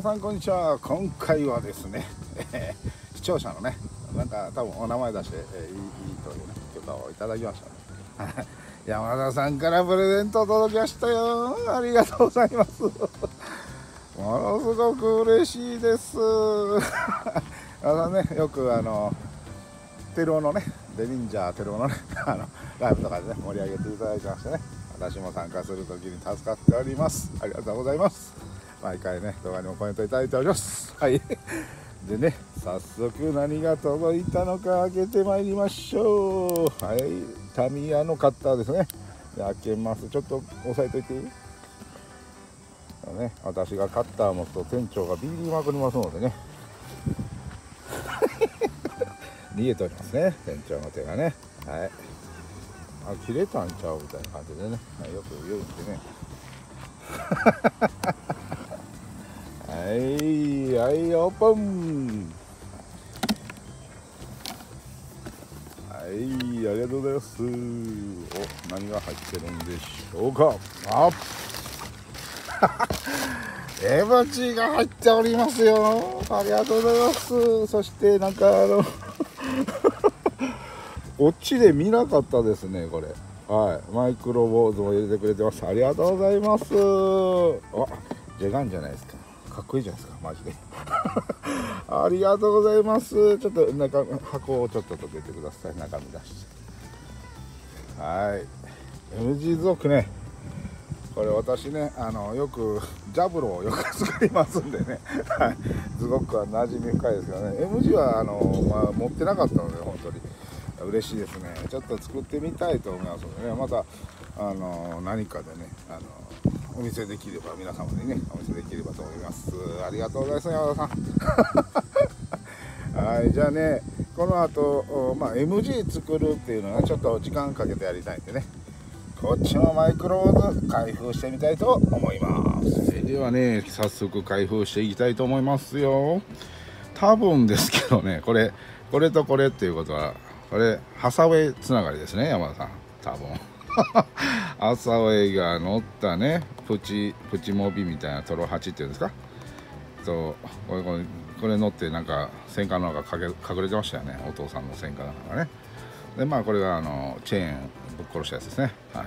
皆さんこんにちは。今回はですね、視聴者のね、なんか多分お名前出して、いいというね許可をいただきましたね。山田さんからプレゼント届きましたよ。ありがとうございます。ものすごく嬉しいです。ね、よくテルオのね、デニンジャーテルオのね、ライブとかでね、盛り上げていただいてましてね、私も参加するときに助かっております。ありがとうございます。毎回ね、動画にもコメントいただいております。はい。でね、早速何が届いたのか開けてまいりましょう。はい、タミヤのカッターですね。で、開けます。ちょっと押さえといていい？ね、私がカッター持つと店長がビビりまくりますのでね。逃げておりますね、店長の手がね。はい。切れたんちゃうみたいな感じでね、はい、よく言うんでね。はい、はい、オープン。はい、ありがとうございます。お、何が入ってるんでしょうか。絵文が入っておりますよ。ありがとうございます。そしてなんかこっちで見なかったですね、これ。はい、マイクロボードを入れてくれてます。ありがとうございます。ジェガンじゃないですか。かっこいいじゃないですか、マジで。ありがとうございます。ちょっと箱をちょっと溶けてください。中身出して。はい。MG 族ね。これ私ね、よくジャブロをよく作りますんでね。はい。すごく馴染み深いですけどね。MG は持ってなかったので本当に嬉しいですね。ちょっと作ってみたいと思いますのでね。また何かでねお見せできれば、皆様にねお見せできればと思います。ありがとうございます、山田さん。はい、じゃあね、この後、MG 作るっていうのはちょっと時間かけてやりたいんでね、こっちのマイクローズ開封してみたいと思います。ではね、早速開封していきたいと思いますよ。多分ですけどね、これとこれっていうことは、これハサウェイつながりですね、山田さん。多分ハサウェイが乗ったね、プチモビみたいなトロ8っていうんですか。これ乗ってなんか戦艦の中隠れてましたよね、お父さんの戦艦の中ね。でこれがチェーンぶっ殺したやつですね。はい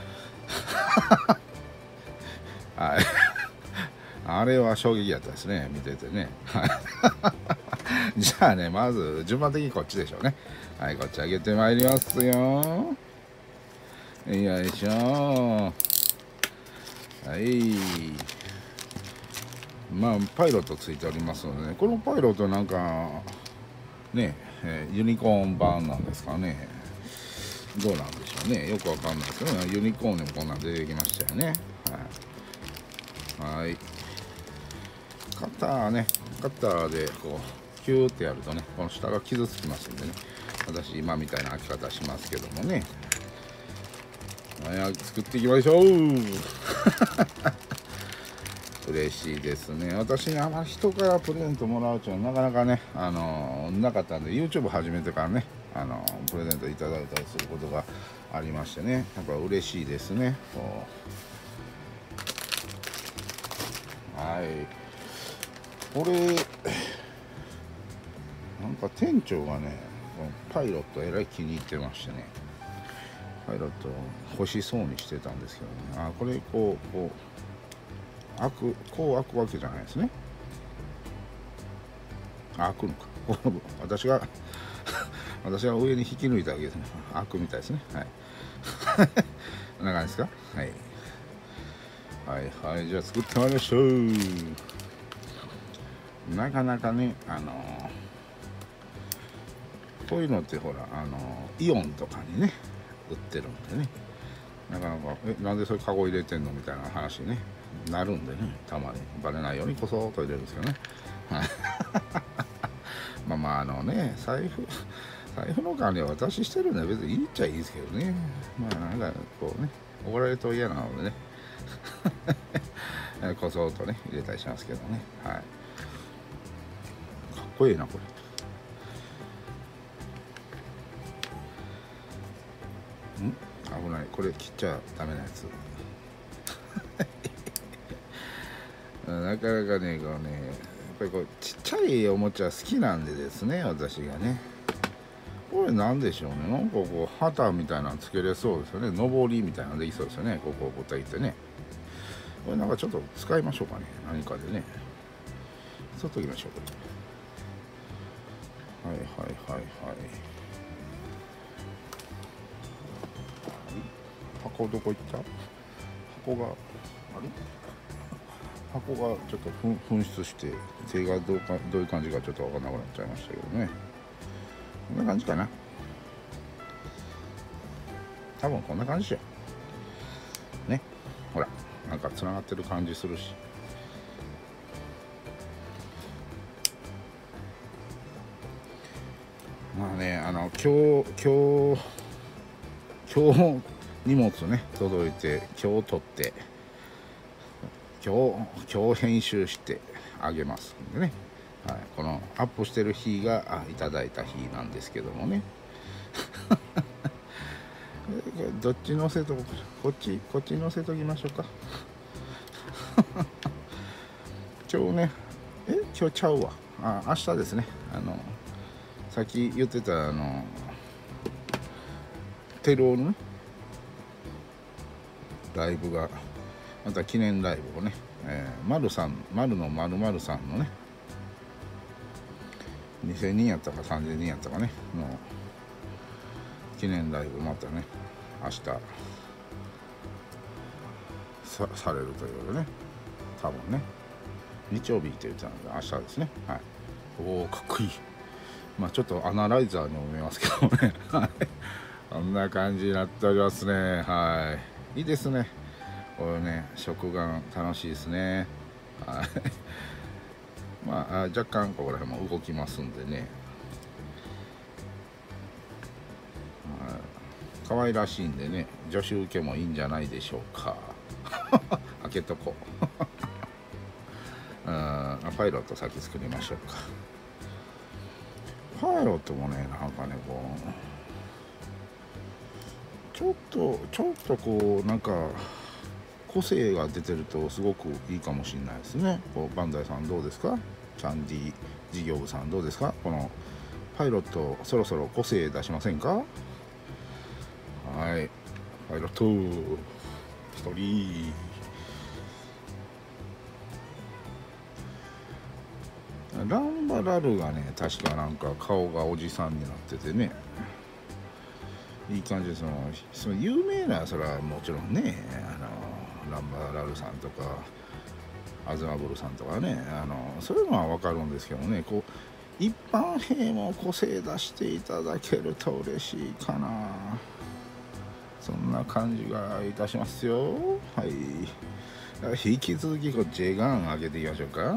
はい。あれは衝撃やったですね、見ててね。じゃあね、まず順番的にこっちでしょうね。はい、こっち上げてまいりますよ。よいしょ。はい。パイロットついておりますのでね、このパイロットなんかね、ユニコーン版なんですかね。どうなんでしょうね。よくわかんないですけどね、ユニコーンでもこんなん出てきましたよね。はい。カッターでこうキューってやるとね、この下が傷つきますんでね、私今みたいな開き方しますけどもね。はい、作っていきましょう。嬉しいですね。私にあまり人からプレゼントもらうっていうのはなかなかね、なかったんで、 YouTube 始めてからね、プレゼントいただいたりすることがありましてね、やっぱ嬉しいですね。はい、これなんか店長がね、パイロットえらい気に入ってましてね、パイロット欲しそうにしてたんですけどね。これこう開くわけじゃないですね。開くのか。私が上に引き抜いたわけですね。開くみたいですね。はい。こんな感じですか。はい。はいはい、じゃあ作ってまいりましょう。なかなかね、こういうのってほら、イオンとかにね売ってるんでね、なかなかなんでそれカゴ入れてんのみたいな話に、ね、なるんでね、たまにバレないようにこそっと入れるんですよね。財布の管理は私してるんで別にいいっちゃいいですけどね。なんかこうね、怒られると嫌なのでねこそっとね入れたりしますけどね。はい、かっこいいなこれ。危ない、これ切っちゃダメなやつ。 なかなかねこうねやっぱりこうちっちゃいおもちゃ好きなんでですね、私がね。これなんでしょうね、なんかこう旗みたいなのつけれそうですよね。上りみたいなのできそうですよね。ここをぼったいってね。これなんかちょっと使いましょうかね、何かでね。そっときましょう。はいはいはいはい。箱どこ行った？箱があれ？箱がちょっと紛失して手がどういう感じかちょっと分かんなくなっちゃいましたけどね。こんな感じかな。多分こんな感じじゃね。ほらなんかつながってる感じするし。まあね、今日荷物ね届いて、今日取って今日編集してあげますんでね、はい、このアップしてる日がいただいた日なんですけどもねどっち乗せとこうか、こっち乗せときましょうか今日ね今日ちゃうわ、明日ですね。さっき言ってたテロのねライブがまた記念ライブをね、丸の〇さんのね2000人やったか3000人やったかねの記念ライブまたね明日されるということでね、多分ね日曜日って言ってたので明日ですね。はい。おおかっこいい。まあちょっとアナライザーにも見えますけどねこんな感じになっておりますね。はい、いいですねこれね。食玩楽しいですね。はいまあ若干ここら辺も動きますんでね、可愛らしいんでね、女子受けもいいんじゃないでしょうか開けとこうパイロット先作りましょうか。パイロットもねなんかねこうちょっとこうなんか個性が出てるとすごくいいかもしれないですね。こうバンダイさんどうですか、キャンディ事業部さんどうですか、このパイロットそろそろ個性出しませんか。はい、パイロット1人ランバラルがね確かなんか顔がおじさんになっててね、いい感じでその有名なそれはもちろんねランバラルさんとかアズマブルさんとかねそういうのは分かるんですけどね、こう一般兵も個性出していただけると嬉しいかな、そんな感じがいたしますよ。はい、引き続きこう J ガン上げていきましょうか。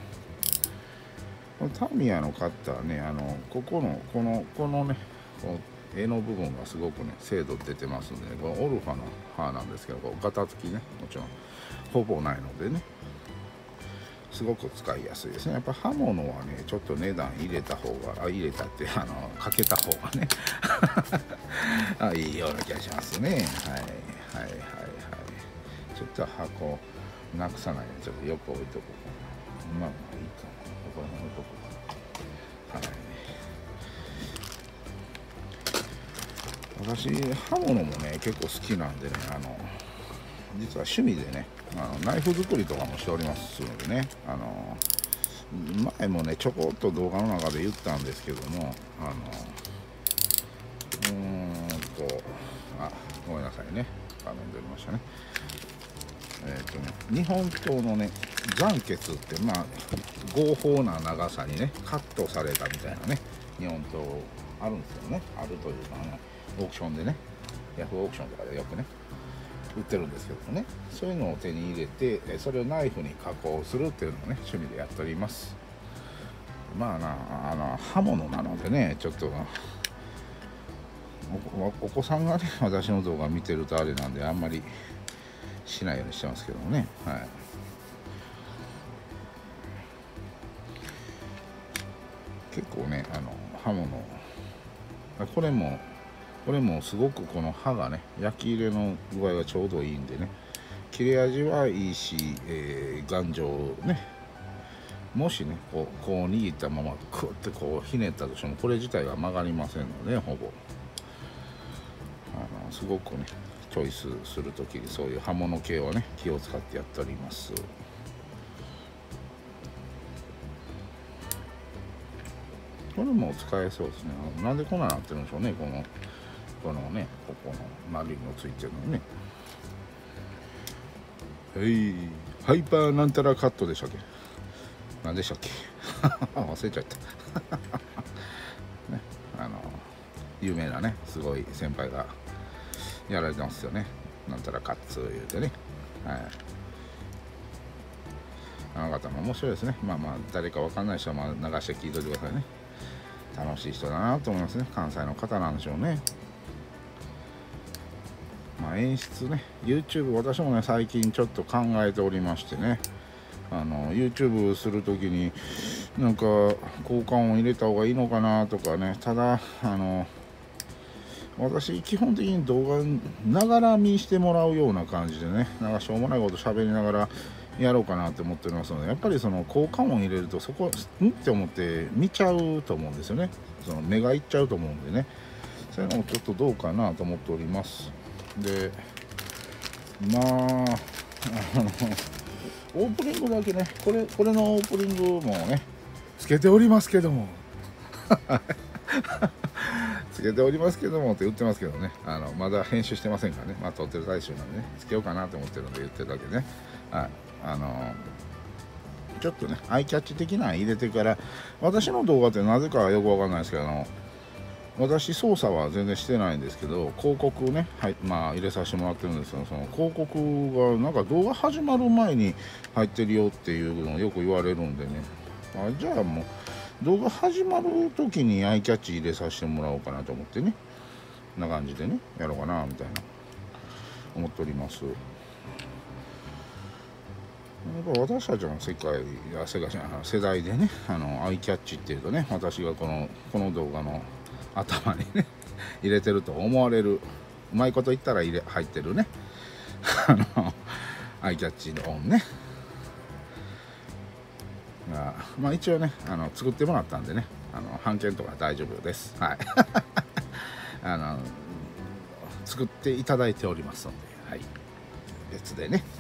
タミヤのカッターね、ここのこのねこの柄の部分がすごくね精度出てますんでね、このオルファの刃なんですけど、こうガタつきねもちろんほぼないのでねすごく使いやすいですね。やっぱ刃物はねちょっと値段入れた方が入れたってかけた方がねいいような気がしますね。はいはいはいはい。ちょっと箱なくさないようにちょっとよく置いとこうかな。まあいいかな、これ置いとこうかな。はい、私刃物もね結構好きなんでね、実は趣味でねナイフ作りとかもしておりますのでね、前もねちょこっと動画の中で言ったんですけどもごめんなさいね、画面出ましたね。日本刀のね残血って合法な長さにねカットされたみたいなね日本刀あるんですよね。あるというかオークションでね、ヤフーオークションとかでよくね売ってるんですけどもね、そういうのを手に入れてそれをナイフに加工するっていうのをね趣味でやっております。まあ刃物なのでねちょっとお子さんがね私の動画見てるとあれなんであんまりしないようにしてますけどもね。はい、結構ね刃物これもすごくこの刃がね焼き入れの具合がちょうどいいんでね切れ味はいいし、頑丈ね、もしねこう握ったままクッてこうひねったとしてもこれ自体は曲がりませんので、ほぼすごくねチョイスする時にそういう刃物系はね気を使ってやっております。これも使えそうですね。なんでこんななってるんでしょうね、このね、ここの丸いのついてるのね。ハイパーなんたらカットでしたっけ、何でしたっけ忘れちゃったね、有名なねすごい先輩がやられてますよね、なんたらカッツ言うてね。はい、あの方も面白いですね。まあ誰かわかんない人は流して聞いといてくださいね。楽しい人だなと思いますね。関西の方なんでしょうね。演出ね、 YouTube 私もね最近ちょっと考えておりましてね、YouTube するときになんか効果音入れた方がいいのかなとかね。ただ私基本的に動画ながら見してもらうような感じでね、なんかしょうもないこと喋りながらやろうかなって思っておりますので、やっぱりその効果音入れるとそこって思って見ちゃうと思うんですよね。その目がいっちゃうと思うんでね、そういうのもちょっとどうかなと思っております。でオープニングだけね、これのオープニングもねつけておりますけどもつけておりますけどもって言ってますけどね、まだ編集してませんからね、撮ってる最中なんでねつけようかなと思ってるんで言ってるだけね。はい、ちょっとねアイキャッチ的なの入れてから、私の動画ってなぜかよくわかんないですけど私操作は全然してないんですけど、広告ね、はい、入れさせてもらってるんですけど、その広告がなんか動画始まる前に入ってるよっていうのをよく言われるんでね、じゃあもう動画始まる時にアイキャッチ入れさせてもらおうかなと思ってね、こんな感じでねやろうかなみたいな思っております。やっぱ私たちの世代でね、アイキャッチっていうとね、私がこの動画の頭にね入れてると思われる、うまいこと言ったら入ってるねアイキャッチのオンねが、一応ね作ってもらったんでね、版権とか大丈夫です。はい作っていただいておりますので、はい、別でね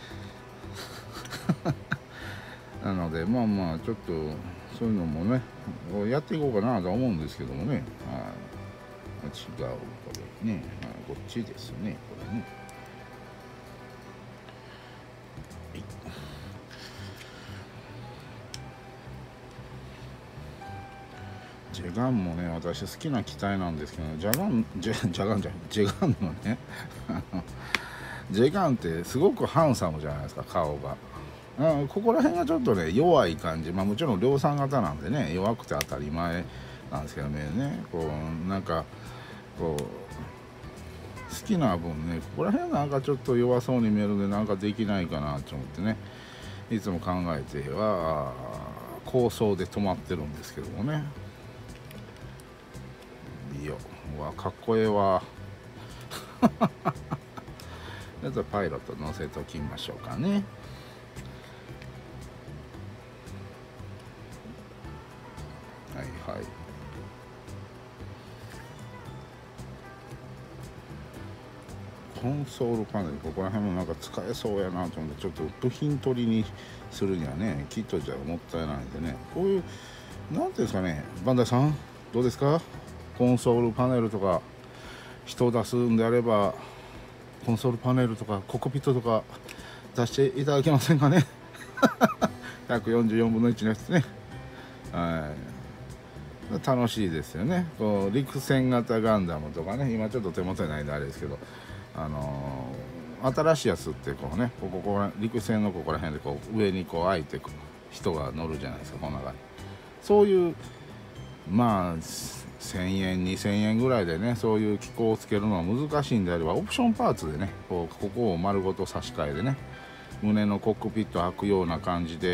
なのでちょっとそういうのもねやっていこうかなと思うんですけどもね。違う、これね、こっちですね、これね。はい、ジェガンもね私好きな機体なんですけど、ジェガンのねジェガンってすごくハンサムじゃないですか、顔が。ここら辺がちょっとね弱い感じ、もちろん量産型なんでね弱くて当たり前なんですけどね、なんか好きな分ねここら辺なんかちょっと弱そうに見えるんで、なんかできないかなと思ってねいつも考えては構想で止まってるんですけどもね。いいよ、かっこええわちょっとパイロット乗せときましょうかね。はい、コンソールパネル、ここら辺もなんか使えそうやなと思って、ちょっと部品取りにするにはねキットじゃもったいないんでね、こういうなんていうんですかね、バンダイさんどうですか、コンソールパネルとか人を出すんであればコンソールパネルとかコックピットとか出していただけませんかね144分の1のやつね。楽しいですよね。陸戦型ガンダムとかね、今ちょっと手元にないんであれですけど、新しいやつってここ陸戦のここら辺で上に開いて人が乗るじゃないですか、この中に。そういう1000円2000円ぐらいでねそういう機構をつけるのは難しいんであれば、オプションパーツでねここを丸ごと差し替えでね胸のコックピット開くような感じ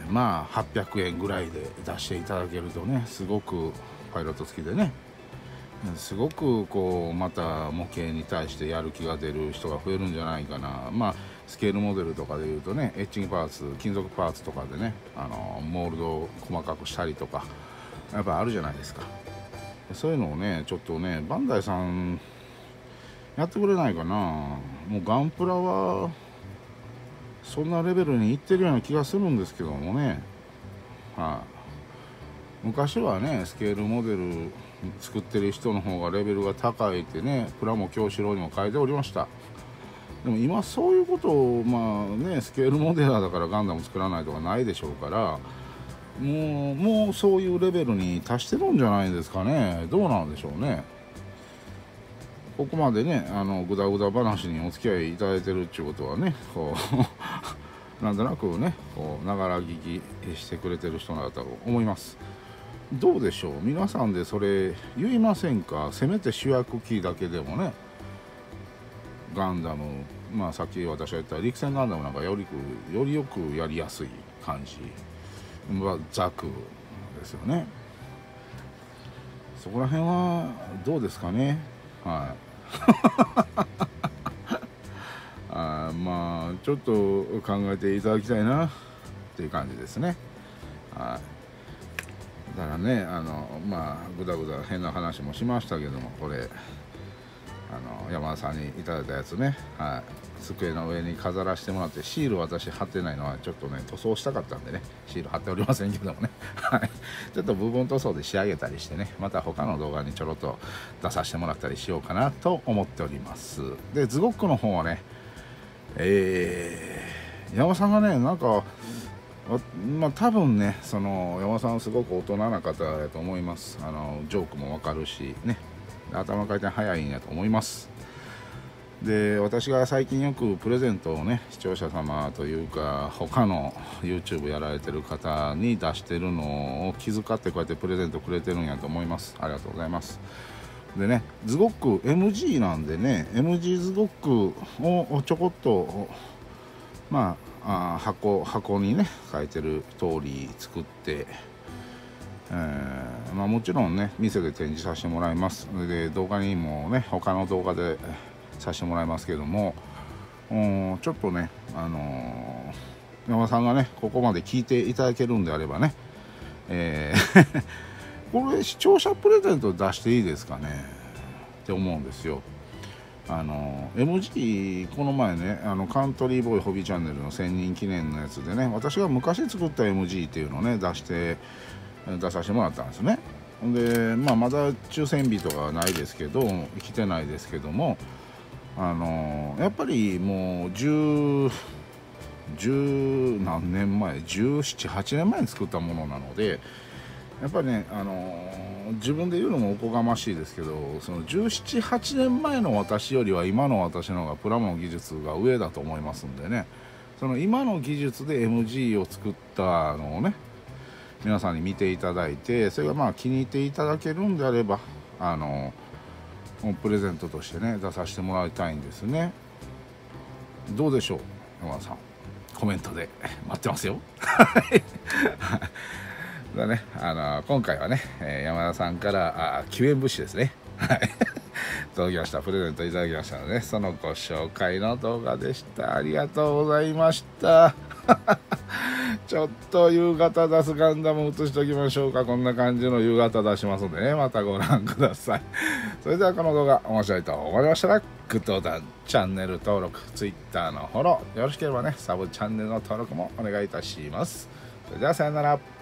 で、800円ぐらいで出していただけるとね、すごくパイロット付きでねすごくこうまた模型に対してやる気が出る人が増えるんじゃないかな。まあスケールモデルとかでいうとね、エッチングパーツ、金属パーツとかでね、モールドを細かくしたりとかやっぱあるじゃないですか。そういうのをねちょっとねバンダイさんやってくれないかな。もうガンプラはそんなレベルにいってるような気がするんですけどもね。はい、昔はねスケールモデル作ってる人の方がレベルが高いってね、プラモ教師郎にも書いておりました。でも今そういうことをまあね、スケールモデラーだからガンダム作らないとかないでしょうから、もうそういうレベルに達してるんじゃないですかね。どうなんでしょうね。ここまでねグダグダ話にお付き合いいただいてるっていうことはね、こうなんとなくねこうながら聞きしてくれてる人だと思います。どうでしょう、皆さんでそれ言いませんか。せめて主役機だけでもね、ガンダム、まあさっき私が言った陸戦ガンダムなんかよりよくやりやすい感じはザクですよね。そこら辺はどうですかね。はいまあちょっと考えていただきたいなっていう感じですね。はい、だからねまあぐだぐだ変な話もしましたけども、これ山田さんにいただいたやつね、はい、机の上に飾らせてもらって、シール私貼ってないのはちょっとね塗装したかったんでね、シール貼っておりませんけどもねはいちょっと部分塗装で仕上げたりしてね、また他の動画にちょろっと出させてもらったりしようかなと思っております。でズゴックの方はね山田さんがねなんかまあ多分ね山田さんすごく大人な方だと思います。ジョークもわかるしね、頭回転早いんやと思います。で私が最近よくプレゼントをね視聴者様というか他の YouTube やられてる方に出してるのを気遣ってこうやってプレゼントくれてるんやと思います。ありがとうございます。でねズゴック MG なんでね MG ズゴックをちょこっとまあ箱にね書いてる通り作って、まあ、もちろんね店で展示させてもらいます。で動画にもね他の動画でさせてもらいますけども、ちょっとね山田さんがねここまで聞いていただけるんであればね、これ視聴者プレゼント出していいですかねって思うんですよ。MG この前ねカントリーボーイホビーチャンネルの1000人記念のやつでね、私が昔作った MG っていうのをね出させてもらったんですね。でまだ抽選日とかはないですけど来てないですけどもやっぱりもう十何年前17、8年前に作ったものなので、やっぱりね自分で言うのもおこがましいですけど、その17、8年前の私よりは今の私の方がプラモの技術が上だと思いますんでね、その今の技術で MG を作ったのをね皆さんに見ていただいて、それがまあ気に入っていただけるんであればプレゼントとしてね出させてもらいたいんですね。どうでしょう山田さん、コメントで待ってますよだね今回はね、山田さんから救援物資ですねはい届きました。プレゼントいただきましたので、ね、そのご紹介の動画でした。ありがとうございましたちょっと夕方出すガンダム映しときましょうか。こんな感じの夕方出しますのでね、またご覧ください。それではこの動画面白いと思いましたらグッドボタン、チャンネル登録、Twitter のフォロー、よろしければねサブチャンネルの登録もお願いいたします。それではさよなら。